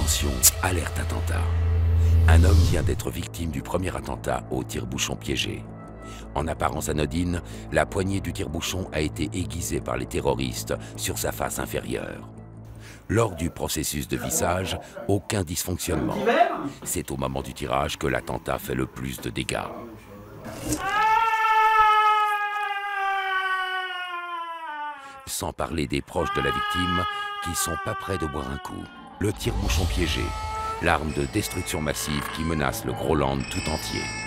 Attention, alerte attentat. Un homme vient d'être victime du premier attentat au tire-bouchon piégé. En apparence anodine, la poignée du tire-bouchon a été aiguisée par les terroristes sur sa face inférieure. Lors du processus de vissage, aucun dysfonctionnement. C'est au moment du tirage que l'attentat fait le plus de dégâts. Sans parler des proches de la victime qui sont pas prêts de boire un coup. Le tire-bouchon piégé, l'arme de destruction massive qui menace le Groland tout entier.